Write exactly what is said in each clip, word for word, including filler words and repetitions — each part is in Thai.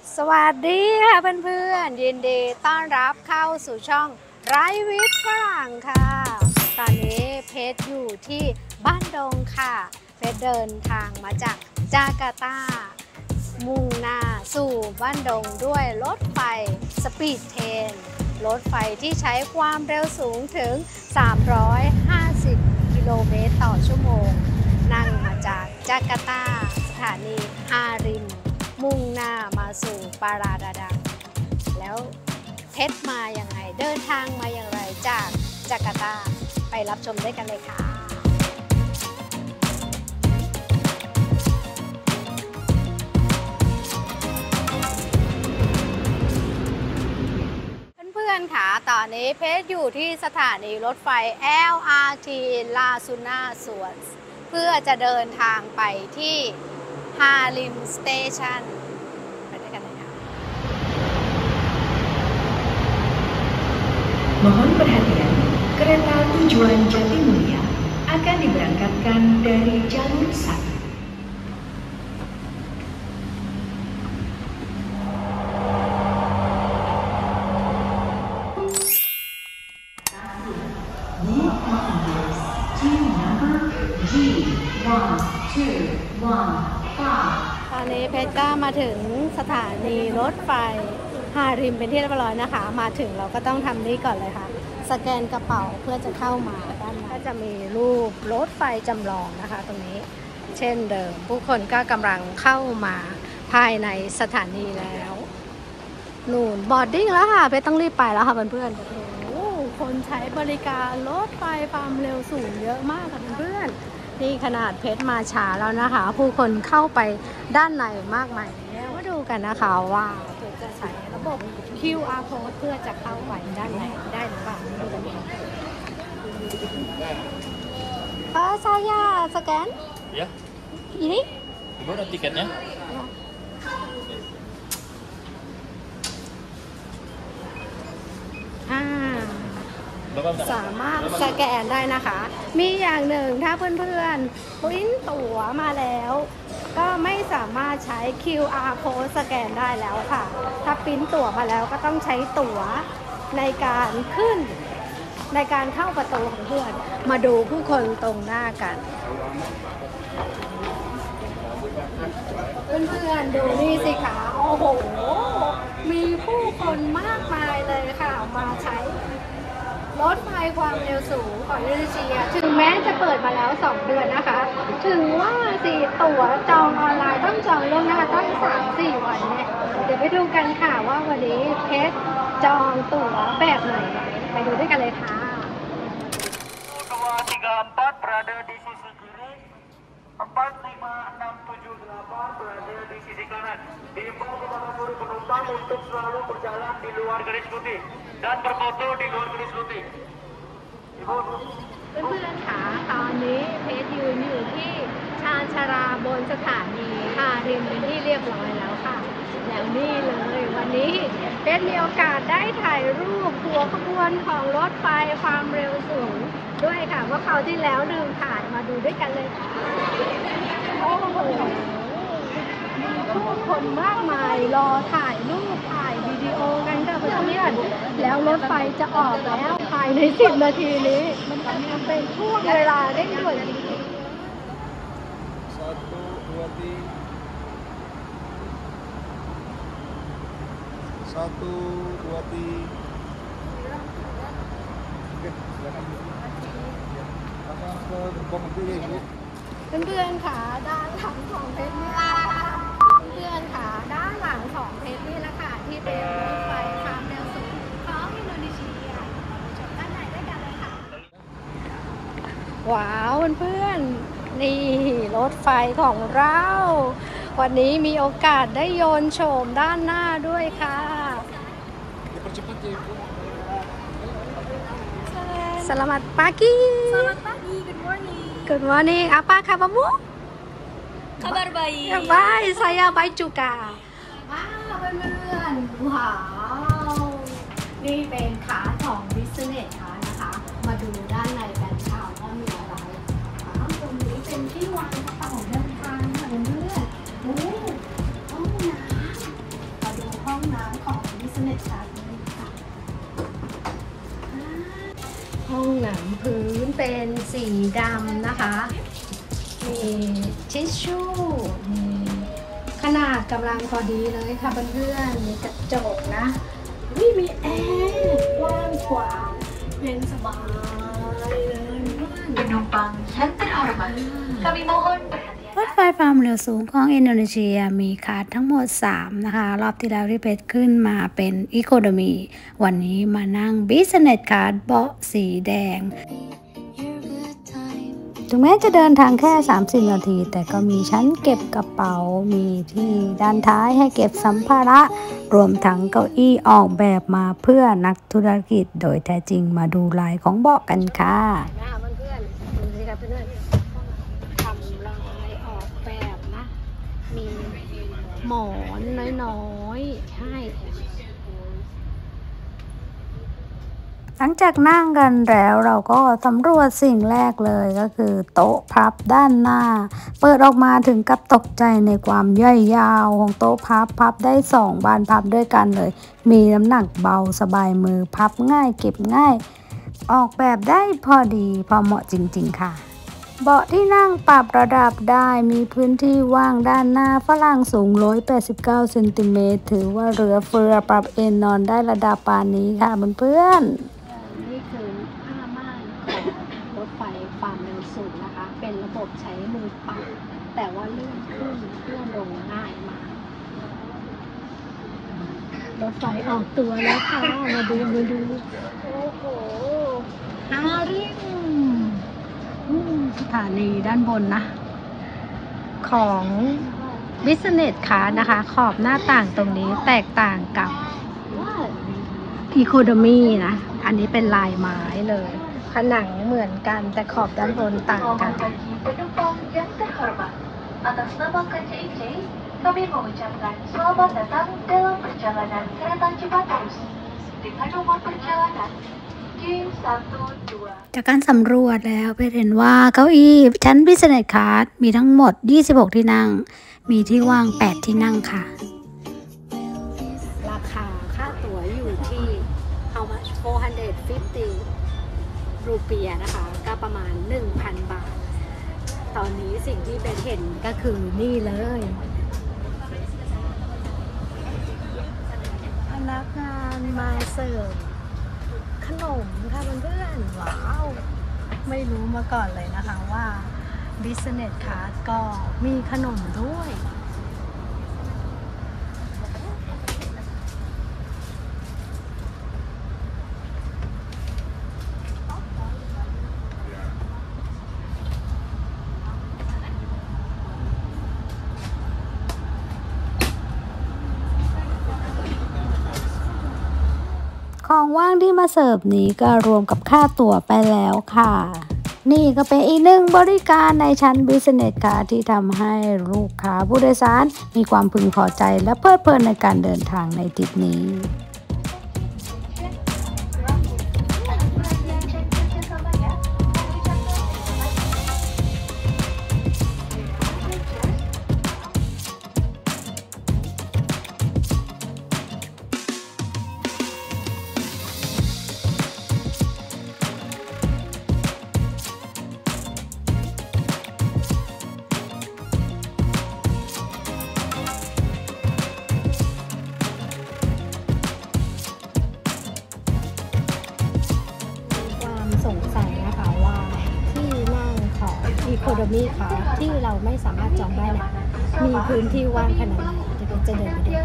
สวัสดีค่ะเพื่อนๆยินดีต้อนรับเข้าสู่ช่องไรวิทย์ฝรั่งค่ะตอนนี้เพชรอยู่ที่บ้านดงค่ะเพชรเดินทางมาจากจาการ์ตามุ่งหน้าสู่บ้านดงด้วยรถไฟสปีดเทรนรถไฟที่ใช้ความเร็วสูงถึงสามร้อยห้าสิบกิโลเมตรต่อชั่วโมงนั่งมาจากจาการ์ตาสถานีฮาริมมุ่งหน้ามาสู่ปาราดาดังแล้วเพชรมาอย่างไรเดินทางมาอย่างไรจากจาการ์ตาไปรับชมได้กันเลยค่ะเพื่อนๆค่ะตอนนี้เพชรอยู่ที่สถานีรถไฟ แอล อาร์ ที ลาซูน่าสวนเพื่อจะเดินทางไปที่ฮาริมสเตชันไปด้วยกันเลยค่ะ Mohon perhatian, kereta tujuan Jatimulya akan diberangkatkan dari jalur satu. Need passengers to number G one two one five. ตอนนี้เพชรก็มาถึงสถานีรถไฟฮาริมเป็นที่เรียบร้อยนะคะมาถึงเราก็ต้องทำนี้ก่อนเลยค่ะสแกนกระเป๋าเพื่อจะเข้ามาด้านในก็จะมีรูปรถไฟจำลองนะคะตรงนี้เช่นเดิมผู้คนก็กำลังเข้ามาภายในสถานีแล้วนู่นบอร์ดดิ้งแล้วค่ะเพชรต้องรีบไปแล้วค่ะเพื่อนๆโอ้โหคนใช้บริการรถไฟความเร็วสูงเยอะมากค่ะเพื่อนๆนี่ขนาดเพชรมาช้าแล้วนะคะผู้คนเข้าไปด้านในมากมายแล้วมาดูกันนะคะว่าเพชรจะใช้ระบบ คิว อาร์ code เพื่อจะเข้าไปด้านในได้หรือเปล่าดูกันค่ะPak saya scan Ya, ini gimana tiketnya? อ่าสามารถสแกนได้นะคะมีอย่างหนึ่งถ้าเพื่อนๆปริ้นตั๋วมาแล้วก็ไม่สามารถใช้ คิว อาร์ code สแกนได้แล้วค่ะถ้าปริ้นตั๋วมาแล้วก็ต้องใช้ตั๋วในการขึ้นในการเข้าประตูของเพื่อนมาดูผู้คนตรงหน้ากันเพื่อนๆดูนี่สิคะโอ้โหมีผู้คนมากมายเลยค่ะมาใช้รถไฟความเร็วสูงของอินโดนีเซียถึงแม้จะเปิดมาแล้วสองเดือนนะคะถึงว่าสิตั๋วจองออนไลน์ต้องจองล่วงหน้าตั้ง สามถึงสี่ วันเนี่ยเดี๋ยวไปดูกันค่ะว่าวันนี้เพชรจองตั๋วแบบไหนไปดูด้วยกันเลยค่ะ dua tiga empat berada di sisi kiri, empat lima enam tujuh delapan berada di sisi kanan. Diimbau kepada seluruh penumpang untuk selalu berjalan di luar garis putih dan berfoto di luar garis putih. Ibu. เพื่อนๆค่ะตอนนี้เพชรยืนอยู่ที่ชานชาลาบนสถานีฮาริมเป็นที่เรียบร้อยแล้วค่ะแล้วนี่เลยวันนี้เพชรมีโอกาสได้ถ่ายรูปหัวขบวนของรถไฟความเร็วสูงด้วยค่ะว่าคราวที่แล้วลืมถ่ายมาดูด้วยกันเลยค่ะโอ้โหมีผู้คนมากมายรอถ่ายรูปถ่ายวิดีโอกันค่ะเพื่อนๆแล้วรถไฟจะออกแล้วภายในสิบนาทีนี้มันเป็นช่วงเวลาเร่งด่วนจริงๆ satu dua tiga oke silakan pasang ke gerbong nanti ya ibu เพื่อนๆค่ะด้านหลังของเพชรนี่เพื่อนๆค่ะด้านหลังของเพชรนี่แหละค่ะที่เป็นรถไฟความเร็วสูงของอินโดนีเซียชมด้านในด้วยกันเลยค่ะว้าวเพื่อนๆนี่รถไฟของเราวันนี้มีโอกาสได้โยนโฉมด้านหน้าด้วยค่ะ Selamat pagi. Selamat pagi, good morning. Good morning. Apa kabarmu? Kabar baik. Baik, saya baik juga. ว้าวเพื่อนๆว้าวนี่เป็นขาของ Business ค่ะนะคะ มาดูด้านในกันค่ะว่ามีอะไรตรงนี้เป็นที่วางกระเป๋าเดินทางค่ะเพื่อนๆโอ้ห้องน้ำมาดูห้องหนังพื้นเป็นสีดำนะคะ มีทิชชู่มีขนาดกำลังพอดีเลยค่ะเพื่อนๆมีกระจกนะวิมีแอร์กว้างขวางเย็นสบายเลย Penumpang yang terhormat, kami mohon perhatian. รถไฟความเร็วสูงของอินโดนีเซียมีคลาสทั้งหมดสามนะคะรอบที่แล้วที่เพชรขึ้นมาเป็นอีโคโนมีวันนี้มานั่งบิสเนสคลาสเบาะสีแดงถึงแม้จะเดินทางแค่สามสิบนาทีแต่ก็มีชั้นเก็บกระเป๋ามีที่ด้านท้ายให้เก็บสัมภาระรวมทั้งเก้าอี้ออกแบบมาเพื่อนักธุรกิจโดยแท้จริงมาดูลายของเบาะกันค่ะเพื่อนๆดูสิครับเพื่อนๆทำลายออกแบบนะมีหมอนน้อยๆให้หลังจากนั่งกันแล้วเราก็สำรวจสิ่งแรกเลยก็คือโต๊ะพับด้านหน้าเปิดออกมาถึงกับตกใจในความย่อยยาวของโต๊ะพับพับได้สองบานพับด้วยกันเลยมีน้ำหนักเบาสบายมือพับง่ายเก็บง่ายออกแบบได้พอดีพอเหมาะจริงๆค่ะเบาะที่นั่งปรับระดับได้มีพื้นที่ว่างด้านหน้าฝรั่งสูงหนึ่งร้อยแปดสิบเก้าเซนติเมตรถือว่าเหลือเฟือปรับเอนนอนได้ระดับปานนี้ค่ะเพื่อนๆนี่คือผ้าม่านของรถไฟความเร็วสูงนะคะเป็นระบบใช้มือปัดแต่ว่าเลื่อนขึ้นเลื่อนลงง่ายมากรถไฟออกตัวแล้วค่ะมาดูมาดูโอ้โหฮาริมสถานีด้านบนนะของ Business Class นะคะขอบหน้าต่างตรงนี้แตกต่างกับ Economy นะอันนี้เป็นลายไม้เลยผนังเหมือนกันแต่ขอบด้านบนต่างกัน Penumpang yang terhormat, atas nama K C I C, kami mengucapkan selamat datang dalam perjalanan kereta cepat terus dengan nomor perjalanan J satu dua. จากการสำรวจแล้วเพชรเห็นว่าเก้าอี้ชั้น Business Class มีทั้งหมดยี่สิบหกที่นั่งมีที่ว่างแปดที่นั่งค่ะราคาค่าตั๋วอยู่ที่ how much four hundred fifty รูเปียนะคะก็ประมาณ หนึ่งพัน บาทตอนนี้สิ่งที่เป็นเห็นก็คือนี่เลยพนักงานมาเสิร์ฟขนมค่ะเพื่อนๆว้าวไม่รู้มาก่อนเลยนะคะว่า Business Class ก็มีขนมด้วย ของว่างที่มาเสิร์ฟนี้ก็รวมกับค่าตั๋วไปแล้วค่ะนี่ก็เป็นอีกหนึ่งบริการในชั้น Business Class ที่ทำให้ลูกค้าผู้โดยสารมีความพึงพอใจและเพลิดเพลินในการเดินทางในทริปนี้ สงสัยนะคะว่าที่นั่งของ Economy ค่ะที่เราไม่สามารถจองได้เนี่ยมีพื้นที่ว่างขนาดไหนเดี๋ยวจะเดินไปดู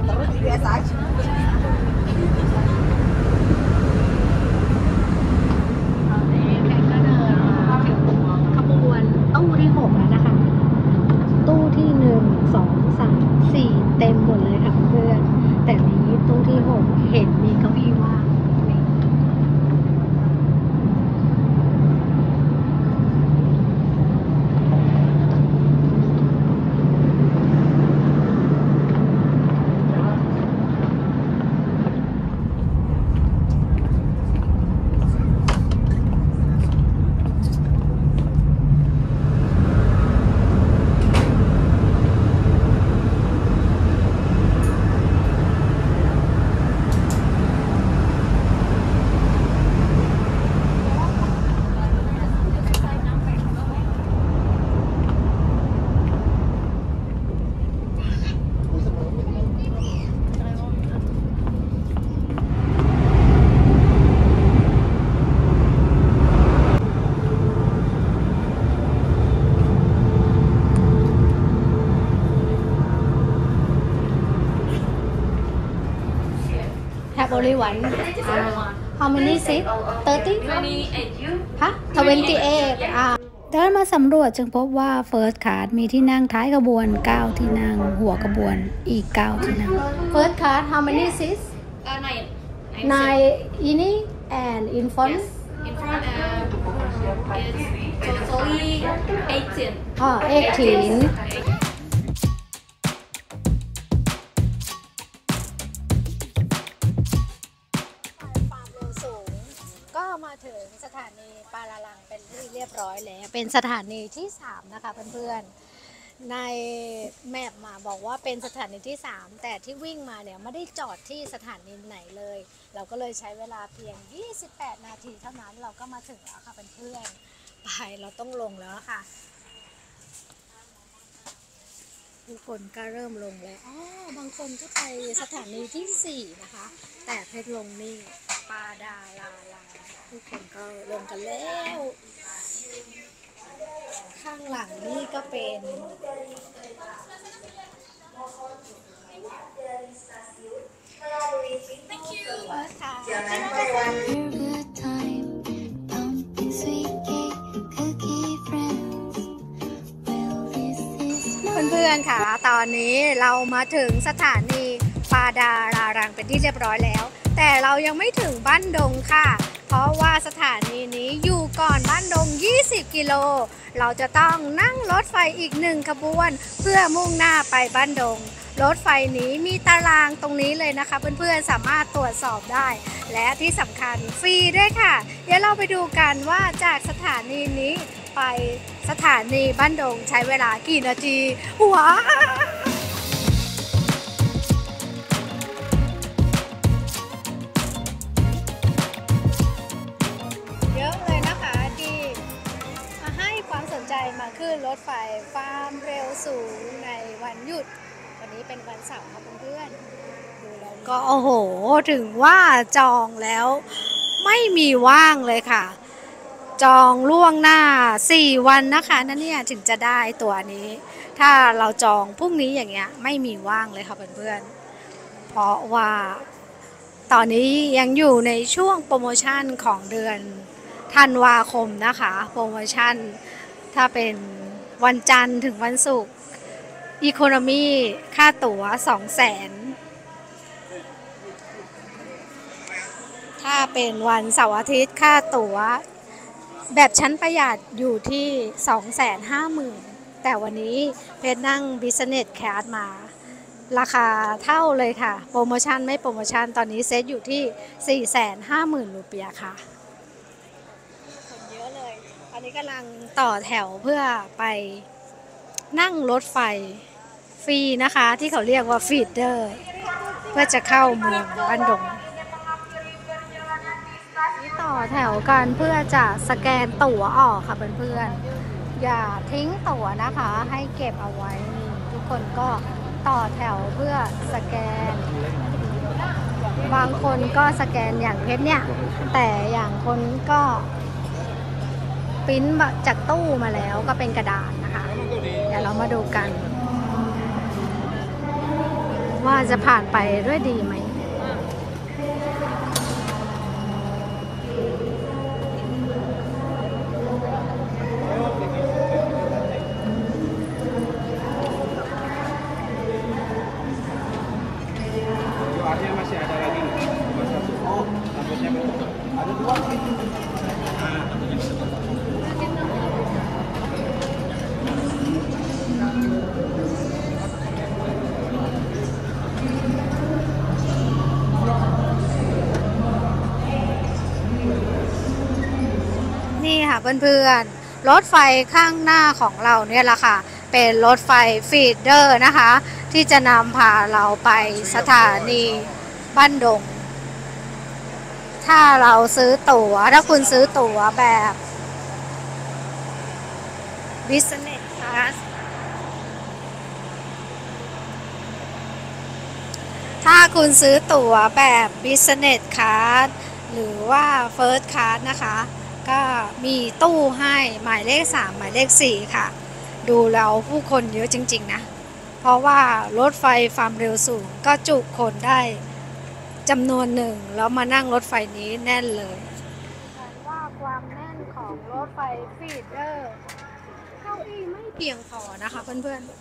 terus biasa aja.ขบวนตู้ที่หกแล้วนะคะตู้ที่หนึ่งสองสามสี่เต็มหมดเลยค่ะเพื่อนแต่นี้ตู้ที่หกเห็นมีเก้าอี้ว่างHave only one. Uh, how many seats? thirty? ฮะ twenty-eight อ่าเดินมาสำรวจจึงพบว่า First Class มีที่นั่งท้ายขบวนเก้าที่นั่งหัวขบวนอีกเก้าที่นั่ง First Class how many seats? Uh, nine. nine in it and in front? Yes. In front uh, is totally eighteen. Oh, eighteen. ก็มาถึงสถานีปาราลังเป็นที่เรียบร้อยแล้วเป็นสถานีที่สามนะคะเพื่อนๆในแมปมาบอกว่าเป็นสถานีที่สามแต่ที่วิ่งมาเนี่ยไม่ได้จอดที่สถานีไหนเลยเราก็เลยใช้เวลาเพียงยี่สิบแปดนาทีเท่านั้นเราก็มาถึงแล้วค่ะเพื่อนๆไปเราต้องลงแล้วค่ะทุกคนก็เริ่มลงแล้วอ๋อบางคนก็ไปสถานีที่สี่นะคะแต่เพชรลงนี่ปาดาลาลาทุกคนก็ลงกันแล้วข้างหลังนี่ก็เป็นเพื่อนๆค่ะตอนนี้เรามาถึงสถานีปาดารารังเป็นที่เรียบร้อยแล้วแต่เรายังไม่ถึงบ้านดงค่ะเพราะว่าสถานีนี้อยู่ก่อนบ้านดงยี่สิบกิโลเราจะต้องนั่งรถไฟอีกหนึ่งขบวนเพื่อมุ่งหน้าไปบ้านดงรถไฟนี้มีตารางตรงนี้เลยนะคะเพื่อนๆสามารถตรวจสอบได้และที่สำคัญฟรีด้วยค่ะเดี๋ยวเราไปดูกันว่าจากสถานีนี้ไปสถานีบ้านดงใช้เวลากี่นาทีว้าวเยอะเลยนะคะที่มาให้ความสนใจมาขึ้นรถไฟความเร็วสูงในวันหยุดวันนี้เป็นวันเสาร์ค่ะเพื่อนๆดูแล้วก็โอ้โหถึงว่าจองแล้วไม่มีว่างเลยค่ะจองล่วงหน้าสี่วันนะคะนั่นเนี่ยถึงจะได้ตัวนี้ถ้าเราจองพรุ่งนี้อย่างเงี้ยไม่มีว่างเลยค่ะเพื่อนๆเพราะว่าตอนนี้ยังอยู่ในช่วงโปรโมชั่นของเดือนธันวาคมนะคะโปรโมชั่นถ้าเป็นวันจันทร์ถึงวันศุกร์อีโคโนมีค่าตั๋ว สองแสน ถ้าเป็นวันเสาร์อาทิตย์ค่าตั๋วแบบชั้นประหยัดอยู่ที่ สองแสนห้าหมื่น แต่วันนี้เพชรนั่ง Business Class มาราคาเท่าเลยค่ะโปรโมชั่นไม่โปรโมชั่นตอนนี้เซตอยู่ที่ สี่แสนห้าหมื่น รูเปียค่ะคนเยอะเลยตอนนี้กำลังต่อแถวเพื่อไปนั่งรถไฟฟรีนะคะที่เขาเรียกว่าฟีดเดอร์เพื่อจะเข้าเมืองบ้านดงต่อแถวกันเพื่อจะสแกนตั๋วออกค่ะเพื่อนๆอย่าทิ้งตั๋วนะคะให้เก็บเอาไว้ทุกคนก็ต่อแถวเพื่อสแกนบางคนก็สแกนอย่างเพชรเนี่ยแต่อย่างคนก็ปริ้นจากตู้มาแล้วก็เป็นกระดาษนะคะเดี๋ยวเรามาดูกันว่าจะผ่านไปด้วยดีไหมนี่ค่ะเพื่อนๆรถไฟข้างหน้าของเราเนี่ยแหละค่ะเป็นรถไฟฟีดเดอร์นะคะที่จะนำพาเราไปสถานีบ้านดงถ้าเราซื้อตั๋วถ้าคุณซื้อตั๋วแบบ Business Class ถ้าคุณซื้อตั๋วแบบ Business Class หรือว่า First Class นะคะก็มีตู้ให้หมายเลขสามหมายเลขสี่ค่ะดูแล้วผู้คนเยอะจริงๆนะเพราะว่ารถไฟความเร็วสูงก็จุคนได้จำนวนหนึ่งแล้วมานั่งรถไฟนี้แน่นเลยว่าความแน่นของรถไฟฟีดเดอร์เก้าอี้ไม่เพียงพอนะคะเพื่อนๆ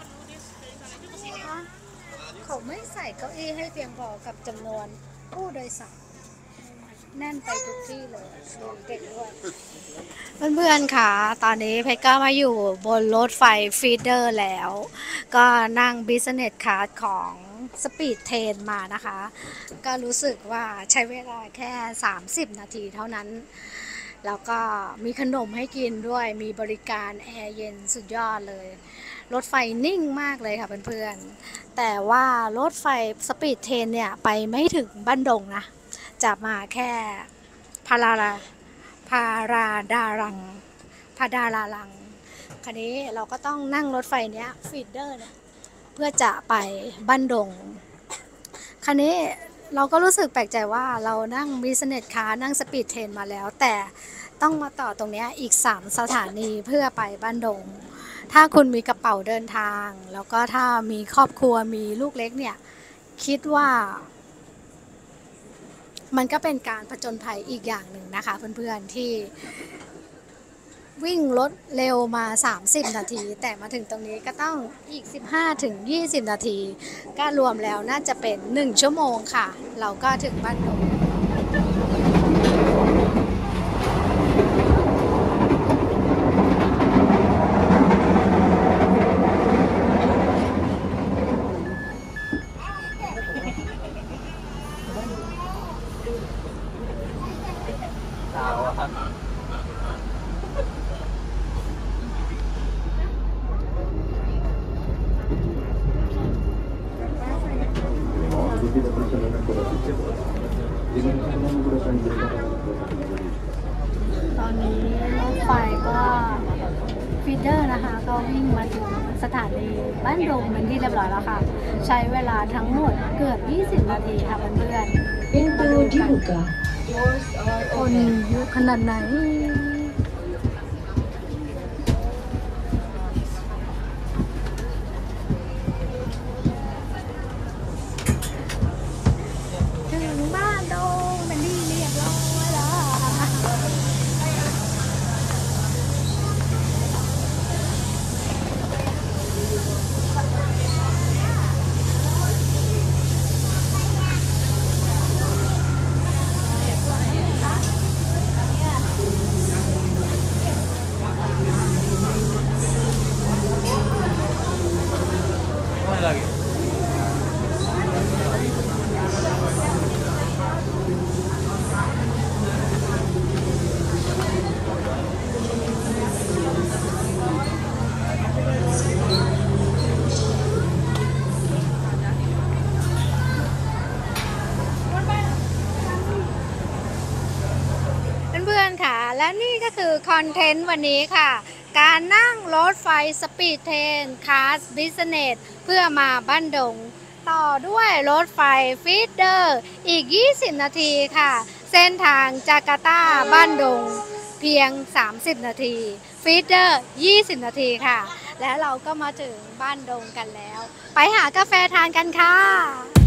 เขาไม่ใส่เก้าอี้ให้เพียงพอกับจำนวนผู้โดยสารแน่นไปทุกที่เลยดูเด็กด้วยเพื่อนๆค่ะตอนนี้เพชรก็มาอยู่บนรถไฟฟีดเดอร์แล้วก็นั่ง Business Class ของสปีดเทรนมานะคะก็รู้สึกว่าใช้เวลาแค่สามสิบนาทีเท่านั้นแล้วก็มีขนมให้กินด้วยมีบริการแอร์เย็นสุดยอดเลยรถไฟนิ่งมากเลยค่ะเพื่อนๆแต่ว่ารถไฟสปีดเทรนเนี่ยไปไม่ถึงบ้านดงนะจะมาแค่พาราลาพาราดารังพาดาราลังคันนี้เราก็ต้องนั่งรถไฟเนี้ยฟีดเดอร์เนี่ยเพื่อจะไปบ้านดงคันนี้เราก็รู้สึกแปลกใจว่าเรานั่งบิสเนสคลาสนั่งสปีดเทรนมาแล้วแต่ต้องมาต่อตรงนี้อีกสามสถานีเพื่อไปบ้านดงถ้าคุณมีกระเป๋าเดินทางแล้วก็ถ้ามีครอบครัวมีลูกเล็กเนี่ยคิดว่ามันก็เป็นการผจญภัยอีกอย่างหนึ่งนะคะเพื่อนๆที่วิ่งรถเร็วมาสามสิบนาทีแต่มาถึงตรงนี้ก็ต้องอีกสิบห้าถึงยี่สิบนาทีก็รวมแล้วน่าจะเป็นหนึ่งชั่วโมงค่ะเราก็ถึงบ้านดงตอนนี้รถไฟก็ฟีดเดอร์นะคะก็วิ่งมาถึงสถานีบ้านดงเป็นที่เรียบร้อยแล้วค่ะใช้เวลาทั้งหมดเกือบยี่สิบนาทีค่ะเพื่อนๆมาดูกันคนเยอะขนาดไหนถึงบ้านดงเป็นที่เรียบร้อยแล้วเพื่อนๆค่ะและนี่ก็คือคอนเทนต์วันนี้ค่ะการนั่งรถไฟสปีดเทรนคลาสบิสเนสเพื่อมาบ้านดงต่อด้วยรถไฟฟีดเดอร์อีกยี่สิบนาทีค่ะเส้นทางจาการ์ตาบ้านดงเพียงสามสิบนาทีฟีดเดอร์ยี่สิบนาทีค่ะและเราก็มาถึงบ้านดงกันแล้ว ไปหากาแฟทานกันค่ะ